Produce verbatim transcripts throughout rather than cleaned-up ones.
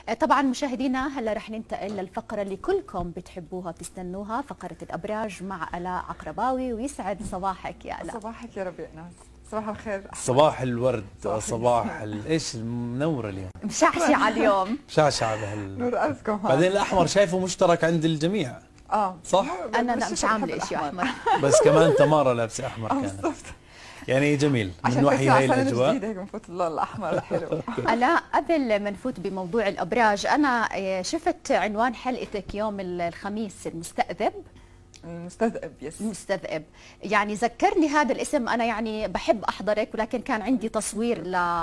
طبعا مشاهدينا هلا رح ننتقل للفقره اللي كلكم بتحبوها بتستنوها، فقره الابراج مع الاء عقرباوي. ويسعد صباحك يا الاء. صباحك يا ربيع ناس، صباح الخير. صباح الورد، صباح, صباح ال... ايش المنوره اليوم، مشعشعه اليوم. مشعشعه بهال نور قلبكم. بعدين الاحمر شايفه مشترك عند الجميع. اه صح. انا لا مش عامله شيء احمر، بس كمان تمارا لابسه احمر كانت، يعني جميل من وحي هاي الاجواء. عشان هيك بنفوت اللون الاحمر الحلو. الا قبل ما نفوت بموضوع الابراج، انا شفت عنوان حلقتك يوم الخميس، المستأذب. المستذئب، يس المستذئب، يعني ذكرني هذا الاسم. انا يعني بحب احضرك، ولكن كان عندي تصوير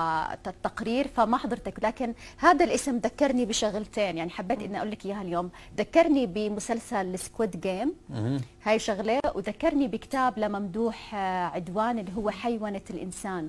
للتقرير فما حضرتك، لكن هذا الاسم ذكرني بشغلتين، يعني حبيت اني اقول لك اياها اليوم. ذكرني بمسلسل سكويد جيم، هاي شغله، وذكرني بكتاب لممدوح عدوان اللي هو حيوانة الانسان.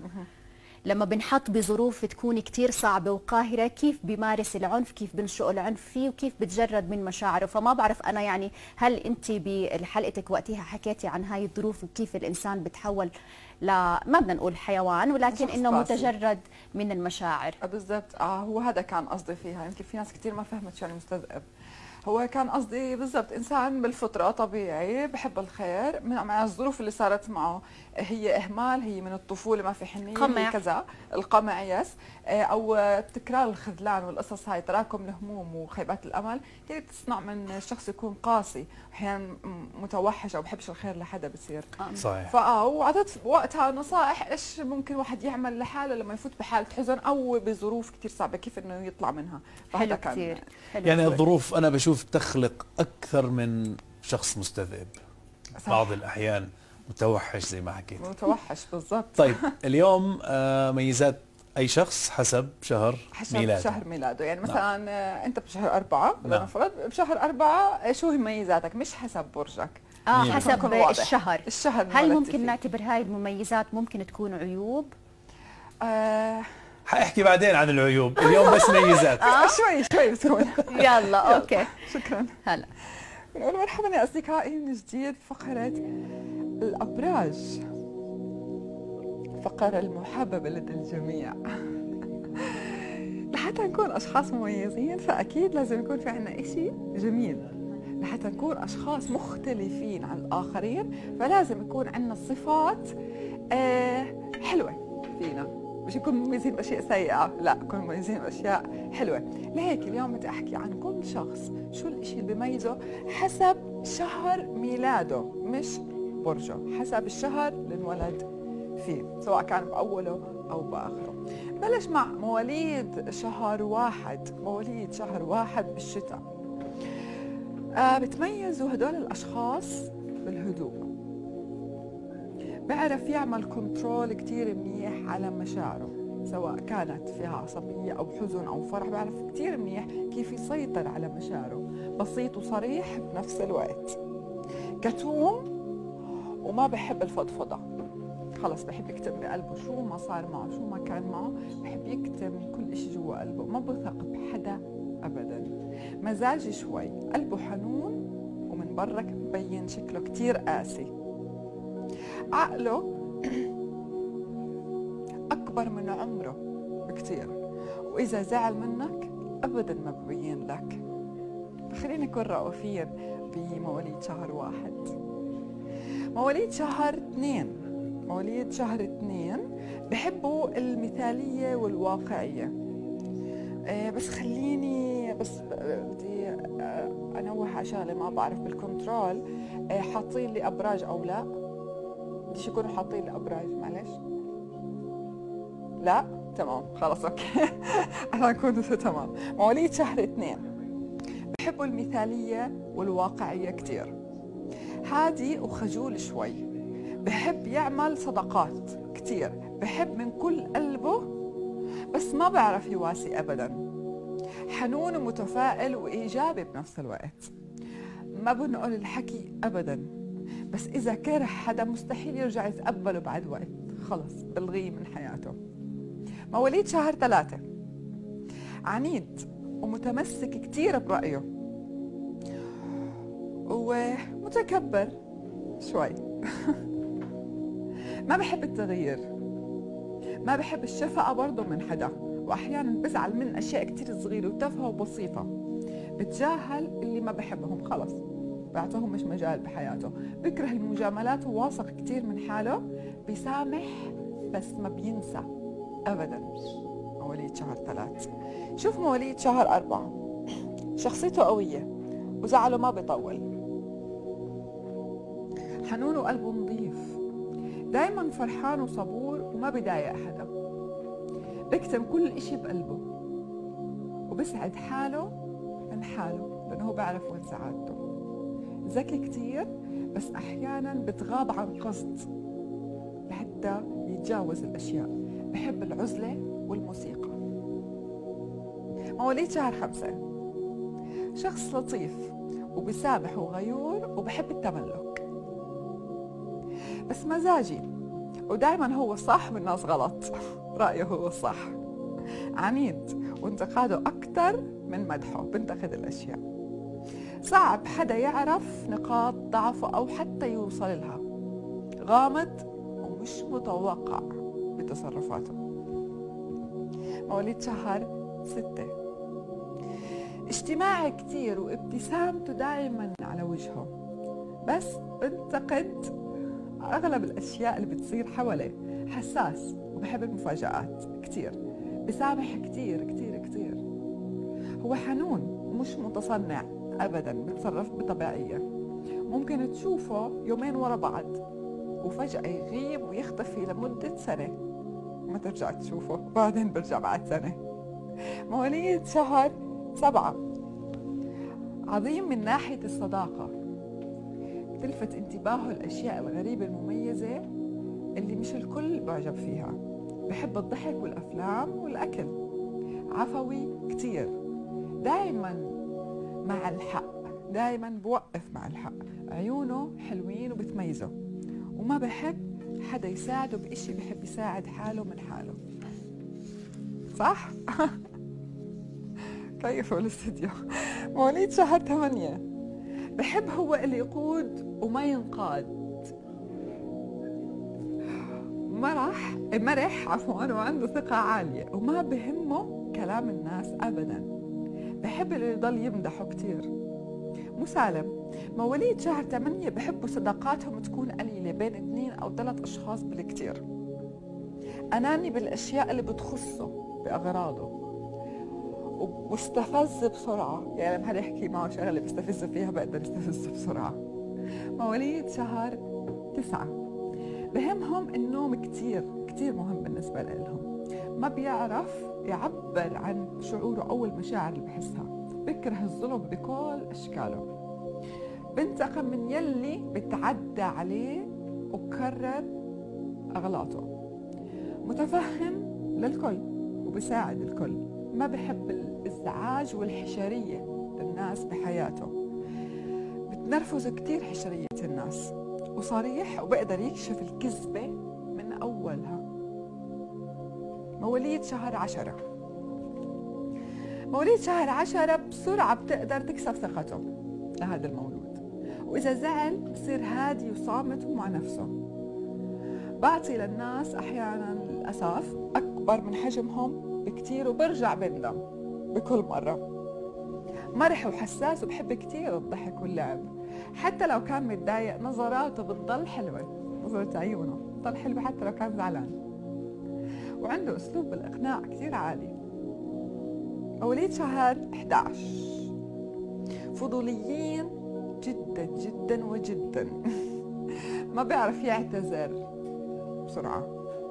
لما بنحط بظروف تكون كتير صعبة وقاهرة، كيف بيمارس العنف، كيف بنشق العنف فيه، وكيف بتجرد من مشاعره. فما بعرف أنا يعني هل أنت بحلقتك وقتها حكيتي عن هاي الظروف وكيف الإنسان بتحول ل ما بدنا نقول حيوان، ولكن إنه متجرد من المشاعر. بالضبط. آه هو هذا كان قصدي فيها، يمكن في ناس كثير ما فهمت شو يعني مستذئب. هو كان قصدي بالضبط انسان بالفطره طبيعي بحب الخير، مع الظروف اللي صارت معه، هي اهمال، هي من الطفوله ما في حنيه، قمع. هي كذا القمع، يس، او تكرار الخذلان والقصص هاي، تراكم الهموم وخيبات الامل، هي بتصنع من الشخص يكون قاسي، احيانا متوحش او بحبش الخير لحدا بصير. صحيح. فاه وعطيت وقتها نصائح ايش ممكن واحد يعمل لحاله لما يفوت بحاله حزن او بظروف كثير صعبه، كيف انه يطلع منها. حلو كثير. يعني الظروف انا بشوف تخلق اكثر من شخص مستذئب، صح. بعض الاحيان متوحش زي ما حكيت. متوحش بالضبط. طيب اليوم آه ميزات اي شخص حسب شهر حسب ميلاده. شهر ميلاده، يعني مثلا نعم. انت بشهر أربعة، نعم. بشهر أربعة شو هي مميزاتك، مش حسب برجك. اه حسب الشهر. الشهر هل ممكن نعتبر هاي المميزات ممكن تكون عيوب؟ آه حاحكي بعدين عن العيوب، اليوم بس ميزات. آه شوي شوي بتكون. يلا اوكي. شكرا. هلا بنقول مرحبا يا اصدقائي من جديد، فقرة الابراج، فقرة المحببة لدى الجميع. لحتى نكون اشخاص مميزين فاكيد لازم يكون في عنا اشي جميل. لحتى نكون اشخاص مختلفين عن الاخرين فلازم يكون عنا صفات آه حلوة فينا، مش نكون مميزين باشياء سيئه، لا نكون مميزين باشياء حلوه. لهيك اليوم بدي احكي عن كل شخص شو الاشي اللي بيميزه حسب شهر ميلاده، مش برجه، حسب الشهر اللي انولد فيه، سواء كان باوله او باخره. بلش مع مواليد شهر واحد، مواليد شهر واحد بالشتاء. آه بتميزوا هدول الاشخاص بالهدوء، بعرف يعمل كنترول كتير منيح على مشاعره، سواء كانت فيها عصبية أو حزن أو فرح، بعرف كتير منيح كيف يسيطر على مشاعره، بسيط وصريح بنفس الوقت. كتوم وما بحب الفضفضة، خلص بحب يكتم بقلبه شو ما صار معه، شو ما كان معه، بحب يكتم كل إشي جوا قلبه، ما بثق بحدا أبدا. مزاجي شوي، قلبه حنون ومن برا مبين شكله كتير قاسي. عقله أكبر من عمره بكتير، وإذا زعل منك أبدا ما ببين لك. خلينا نكون رؤوفين بمواليد شهر واحد. مواليد شهر اثنين، مواليد شهر اثنين بحبوا المثالية والواقعية. آه بس خليني بس بدي آه أنوه على شغلة ما بعرف بالكنترول، آه حاطين لي أبراج أو لا؟ بديش يكونوا حاطين لي ابراج، معلش. لا تمام خلص اوكي. احنا نكون تمام. مواليد شهر اثنين بحبوا المثاليه والواقعيه كثير، هادي وخجول شوي، بحب يعمل صداقات كثير، بحب من كل قلبه بس ما بعرف يواسي ابدا، حنون ومتفائل وايجابي بنفس الوقت، ما بنقول الحكي ابدا، بس إذا كره حدا مستحيل يرجع يتقبله بعد وقت، خلص بلغيه من حياته. مواليد شهر ثلاثة عنيد ومتمسك كتير برأيه ومتكبر شوي. ما بحب التغيير، ما بحب الشفقة برضه من حدا، واحيانا بزعل من اشياء كتير صغيره وتافهه وبسيطه. بتجاهل اللي ما بحبهم، خلص بعطوهم مش مجال بحياته. بكره المجاملات وواثق كتير من حاله. بيسامح بس ما بينسى ابدا. مواليد شهر ثلاث. شوف مواليد شهر أربعة، شخصيته قوية وزعله ما بيطول، حنون وقلبه نظيف، دايما فرحان وصبور وما بيضايق حدا، بيكتم كل اشي بقلبه وبسعد حاله من حاله لأنه هو بيعرف وين سعادته. ذكي كتير بس أحيانا بتغاب عن قصد لحتى يتجاوز الأشياء. بحب العزلة والموسيقى. مواليد شهر خمسة، شخص لطيف وبسامح وغيور وبحب التملك، بس مزاجي ودايما هو صح والناس غلط. رأيه هو صح. عنيد وانتقاده أكتر من مدحه، بنتقد الأشياء. صعب حدا يعرف نقاط ضعفه أو حتى يوصل لها. غامض ومش متوقع بتصرفاته. مواليد شهر ستة، اجتماعي كتير وابتسامته دائما على وجهه، بس بنتقد أغلب الأشياء اللي بتصير حواليه. حساس وبحب المفاجآت كتير. بسامح كتير كتير كتير. هو حنون ومش متصنع أبدا، بتصرف بطبيعية. ممكن تشوفه يومين ورا بعض وفجأة يغيب ويختفي لمدة سنة، ما ترجع تشوفه، بعدين برجع بعد سنة. مواليد شهر سبعة، عظيم من ناحية الصداقة. تلفت انتباهه الأشياء الغريبة المميزة اللي مش الكل بعجب فيها. بحب الضحك والأفلام والأكل. عفوي كتير، دايما مع الحق، دايما بوقف مع الحق. عيونه حلوين وبتميزه، وما بحب حدا يساعده بإشي، بحب يساعد حاله من حاله. صح؟ كيفوا الاستديو. مواليد شهر ثمانية، بحب هو اللي يقود وما ينقاد. مرح مرح عفوا وعنده ثقة عالية وما بهمه كلام الناس أبدا. بحب اللي يضل يمدحه كتير. مسالم. مواليد شهر ثمانية بحبوا صداقاتهم تكون قليلة، بين اثنين أو ثلاث أشخاص بالكتير. أناني بالأشياء اللي بتخصه بأغراضه، واستفز بسرعة. يعني لما حدا يحكي معه شغلة بيستفز فيها بقدر يستفز بسرعة. مواليد شهر تسعة، بهمهم النوم كتير كتير مهم بالنسبة لهم. ما بيعرف يعبر عن شعوره أو المشاعر اللي بحسها. بكره الظلم بكل أشكاله. بنتقم من يلي بتعدى عليه وبكرر أغلاطه. متفهم للكل وبساعد الكل. ما بحب الازعاج والحشرية للناس بحياته. بتنرفز كتير حشرية الناس، وصريح وبقدر يكشف الكذبة من أولها. مواليد شهر عشرة، مواليد شهر عشرة بسرعة بتقدر تكسب ثقته لهذا المولود، وإذا زعل بصير هادي وصامت ومع نفسه. بعطي للناس أحيانا للأسف أكبر من حجمهم بكتير وبرجع بندم بكل مرة. مرح وحساس وبحب كتير الضحك واللعب، حتى لو كان متضايق نظراته بتضل حلوة. نظرة عيونه بتضل حلوة حتى لو كان زعلان، وعنده أسلوب بالإقناع كتير عالي. مواليد شهر إحدى عشر، فضوليين جدا جدا وجدا. ما بيعرف يعتذر بسرعة.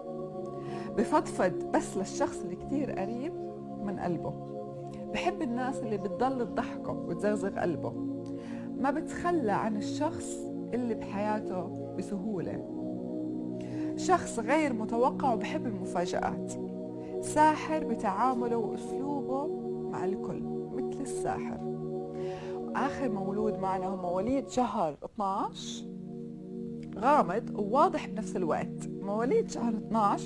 بفضفض بس للشخص اللي كتير قريب من قلبه. بحب الناس اللي بتضل تضحكه وتزغزغ قلبه. ما بتخلى عن الشخص اللي بحياته بسهولة. شخص غير متوقع وبحب المفاجآت. ساحر بتعامله وأسلوبه مع الكل مثل الساحر. آخر مولود معنا هو مواليد شهر اثنعش، غامض وواضح بنفس الوقت. مواليد شهر اثنعش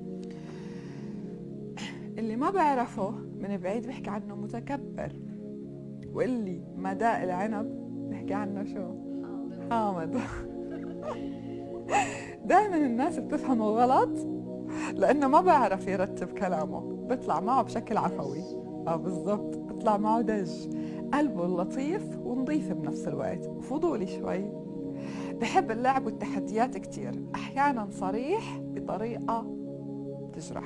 اللي ما بعرفه من بعيد بحكي عنه متكبر، واللي ما داق العنب بحكي عنه شو؟ حامض. دائما الناس بتفهمه غلط لانه ما بعرف يرتب كلامه، بيطلع معه بشكل عفوي. اه بالضبط، بيطلع معه دج. قلبه لطيف ونظيف بنفس الوقت وفضولي شوي. بحب اللعب والتحديات كتير، احيانا صريح بطريقه تجرح.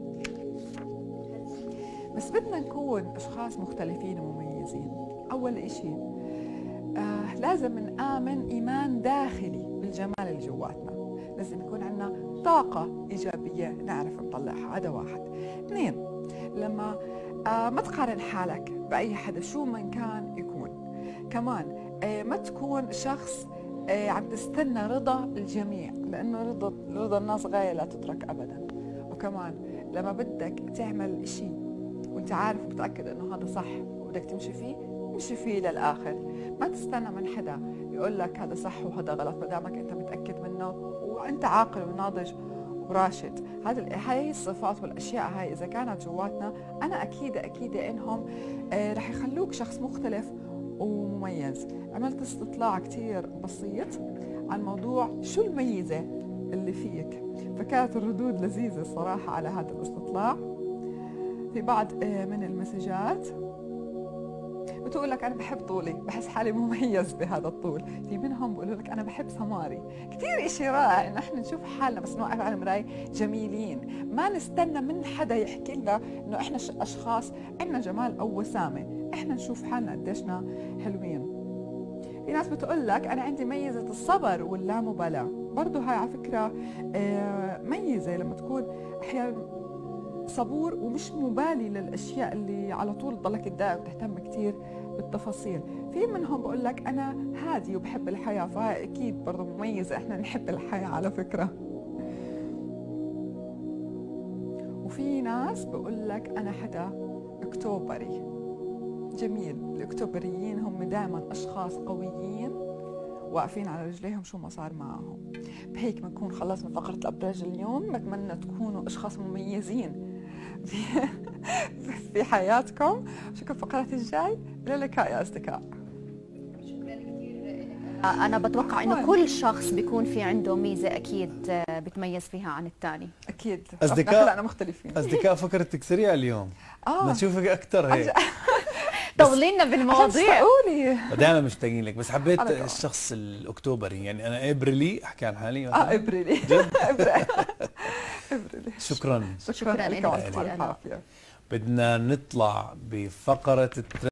بس بدنا نكون اشخاص مختلفين ومميزين. اول اشي آه لازم نآمن ايمان داخلي بالجمال اللي جواتنا، لازم يكون عندنا طاقة إيجابية نعرف نطلعها. هذا واحد. اثنين، لما آه ما تقارن حالك بأي حدا شو من كان يكون. كمان آه ما تكون شخص آه عم تستنى رضا الجميع، لأنه رضا رضا الناس غاية لا تدرك أبدا. وكمان لما بدك تعمل إشي وانت عارف ومتأكد إنه هذا صح وبدك تمشي فيه، امشي فيه للآخر. ما تستنى من حدا يقول لك هذا صح وهذا غلط، ما دامك انت متأكد منه وانت عاقل وناضج وراشد. هذه هاي الصفات والاشياء هاي اذا كانت جواتنا، انا اكيد اكيد انهم آه رح يخلوك شخص مختلف ومميز. عملت استطلاع كتير بسيط عن موضوع شو الميزة اللي فيك، فكانت الردود لذيذة الصراحة على هذا الاستطلاع. في بعض آه من المسجات بتقول لك أنا بحب طولي، بحس حالي مميز بهذا الطول. في منهم بيقولوا لك أنا بحب سماري. كثير إشي رائع إنه إحنا نشوف حالنا بس نوقف على المراية جميلين، ما نستنى من حدا يحكي لنا إنه إحنا أشخاص عندنا جمال أو وسامة، إحنا نشوف حالنا قديشنا حلوين. في ناس بتقول لك أنا عندي ميزة الصبر واللامبالاة، برضه هاي على فكرة ميزة لما تكون أحيانا صبور ومش مبالي للاشياء اللي على طول تضلك تضايق وتهتم كثير بالتفاصيل. في منهم بقول لك انا هادي وبحب الحياه، فهاي اكيد برضه مميزه، احنا نحب الحياه على فكره. وفي ناس بقول لك انا حدا اكتوبري. جميل، الاكتوبريين هم دائما اشخاص قويين واقفين على رجليهم شو ما صار معهم. بهيك بنكون خلصنا فقرة الأبراج اليوم. بتمنى تكونوا أشخاص مميزين في حياتكم. شكرا. الفقرات الجاي إلى اللقاء يا أصدقاء. أنا بتوقع إنه كل شخص بيكون في عنده ميزة أكيد بتميز فيها عن الثاني. أكيد. أصدقاء أنا مختلفين. أصدقاء فكرتك سريعة اليوم. آه. نشوفك أكثر هيك. طولينا بالمواضيع. قولي. دائما مشتاقين لك، بس حبيت الشخص الأكتوبري، يعني أنا إبريلي أحكي عن حالي. آه إبريلي. جد. إبريلي. شكرا. شكرا لك. بدنا نطلع بفقرة